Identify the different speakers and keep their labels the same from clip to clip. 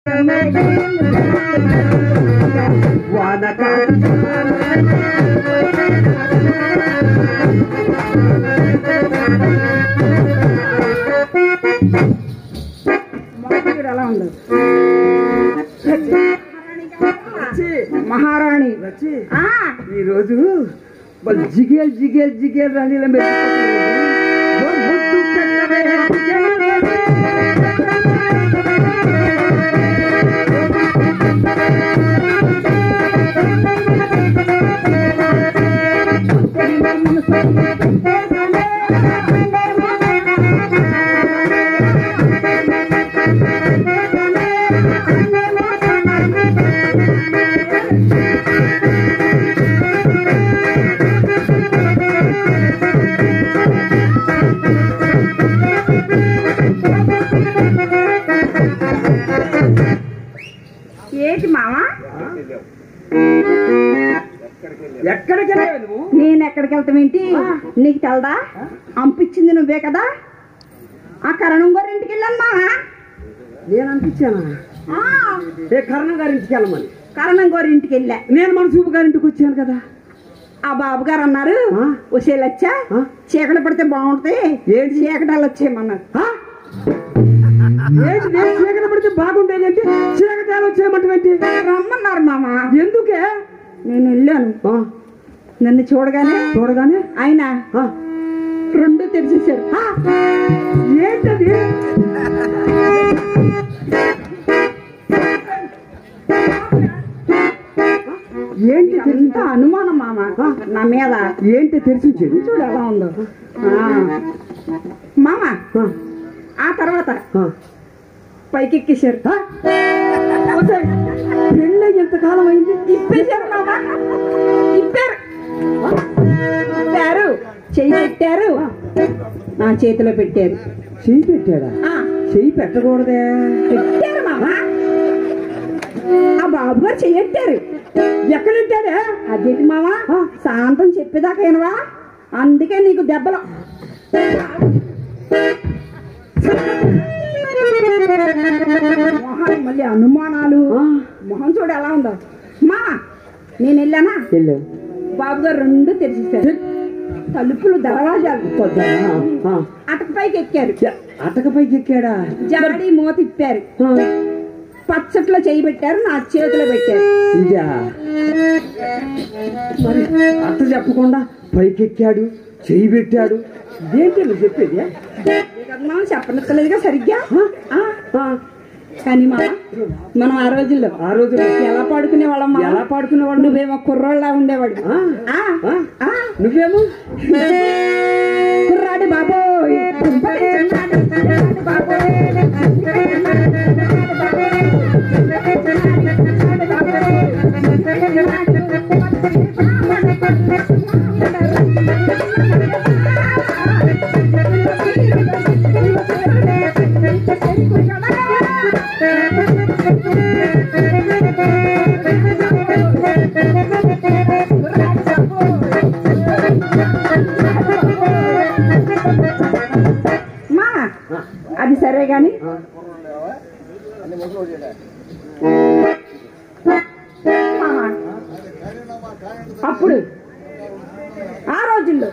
Speaker 1: ఎలా ఉంది మహారాణి వచ్చి ఈరోజు జిగేల్ జిగేల్ జిగేల్ రాణిల ఏంటి మావా ఎక్కడికి నేను ఎక్కడికి వెళ్తామేంటి నీకు తెలదా అంపించింది నువ్వే కదా ఆ కరణం గారి ఇంటికి వెళ్ళాను మావా నేను అనిపించానా ఏ కరణం గారి ఇంటికి వెళ్ళమని కరణం గారి ఇంటికి వెళ్ళా నేను మన చూపు గారి ఇంటికి వచ్చాను కదా ఆ బాబు గారు అన్నారు వచ్చేళ్ళు వచ్చా చీకటి పడితే బాగుంటది ఏంటి చీకటాలు వచ్చేయమన్నారు చీకటి పడితే బాగుండేది అంటే చీకటాలు వచ్చేయమంటే రమ్మన్నారు మామ ఎందుకే నేను వెళ్ళాను నన్ను చూడగానే ఆయన రెండు తెరిచేశారు ఏంటది ఏంటి ఇంత అనుమానం మామ నా మీద ఏంటి తెరిచించేది చూడు ఎలా ఉందో మామ ఆ తర్వాత పైకి ఎక్కేశారు పెళ్ళి ఎంతకాలం అయింది ఇప్పేశారు మామ ఇప్పారు చెయ్యి పెట్టారు నా చేతిలో పెట్టారు చెయ్యి పెట్టాడా చెయ్యి పెట్టకూడదే పెట్టారు మామ ఆ బాబు గారు చెయ్యట్టారు ఎక్కడెట్టాడే అదేంటి మావా శాంతం చెప్పేదాకా ఏనవా అందుకే నీకు దెబ్బలు మొహాలు మళ్ళీ అనుమానాలు మొహం చూడు ఎలా ఉందో మా నేను వెళ్ళానా బాబు గారు రెండు తెరిచేశారు తలుపులు దరవాజాలు అటకపైకి ఎక్కారు అటకపైకి ఎక్కాడా జాడి మూత ఇప్పారు పచ్చట్లో చేయి పెట్టారు నా చేతిలో పెట్టారు మరి అట్ట చెప్పకుండా పైకెక్కాడు చేయి పెట్టాడు ఏంటి నువ్వు చెప్పేది చెప్పనక్కలేదుగా సరిగ్గా కానీ మనం ఆ రోజుల్లో ఎలా పాడుకునేవాళ్ళం నువ్వేమో కుర్రోళ్ళ ఉండేవాడు నువ్వేమో కుర్రాడి బాబోయ్ అది సరే గాని అప్పుడు ఆ రోజుల్లో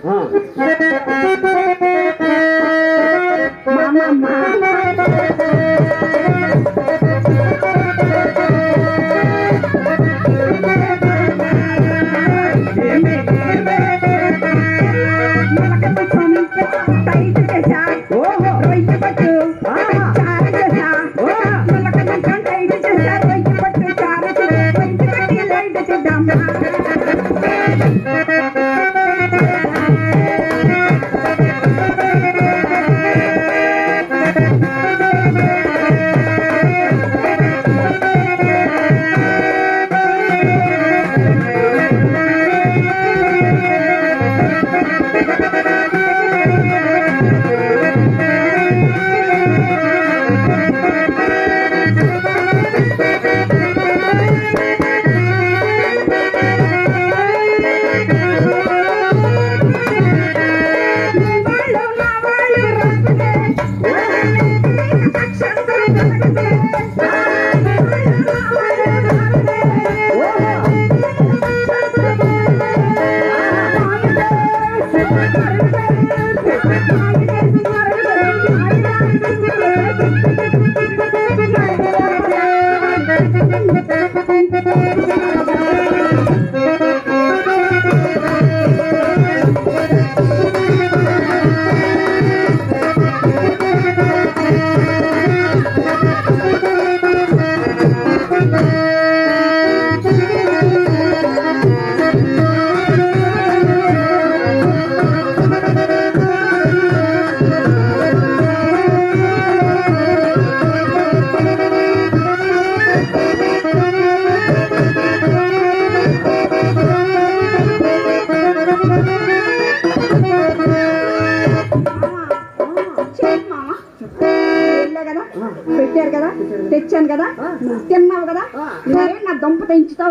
Speaker 1: పెట్టారు కదా, తెచ్చాను కదా, తిన్నావు కదా, నువ్వేం నా దొంప తెంచుతావు?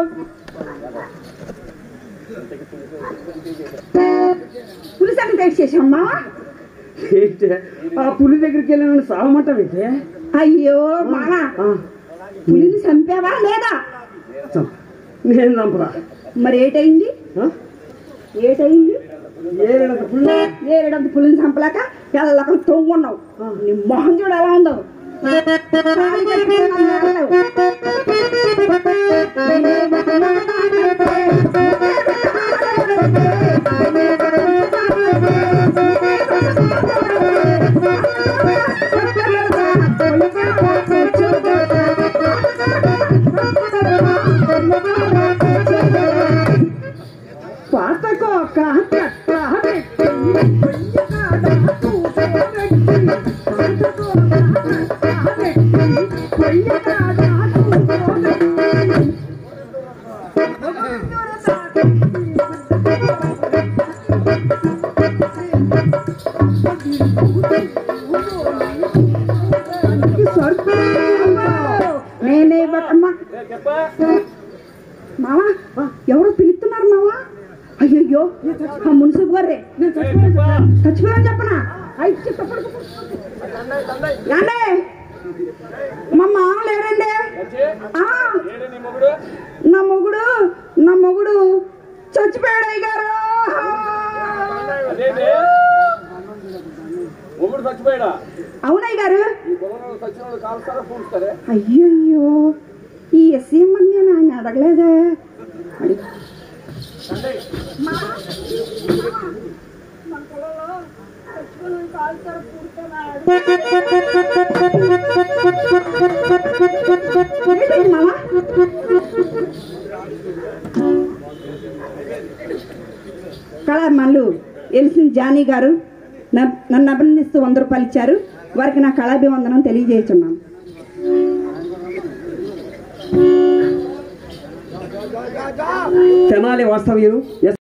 Speaker 1: పులిస్ అని తెచ్చేసామ్మా.
Speaker 2: ఆ పులి దగ్గరికి వెళ్ళి నన్ను సాగమంటావైతే?
Speaker 1: అయ్యో మామా, పులిని చంపావా లేదా?
Speaker 2: నేను చంపరా.
Speaker 1: మరి ఏటైంది? ఏటైంది? ఏడంత పులిని చంపలేక ఎల్లకం తొంగున్నావు. నీ మొహం చూడు ఎలా ఉందో.
Speaker 2: పాతకో
Speaker 1: నేనే బట్టమ్మా. మావా ఎవరో పిలుస్తున్నారు మావా. అయ్యయ్యో ఆ మున్సిపల్ గారే చచ్చిపోయారని చెప్పనా? రండి, మా మామ లేరండి. నా మొగుడు చచ్చిపోయాడు అయ్యారు. అవునయ్య గారు. అయ్యయ్యో ఈ ఎస్సీఎం అని నేను ఆయన అడగలేదే. కళాభిమానులు ఎలిసిన జానీ గారు నన్ను అభినందిస్తూ 100 రూపాయలు ఇచ్చారు. వారికి నా కళాభివందనం తెలియజేస్తున్నాను.
Speaker 2: తెనాలి వాస్తవ్యులు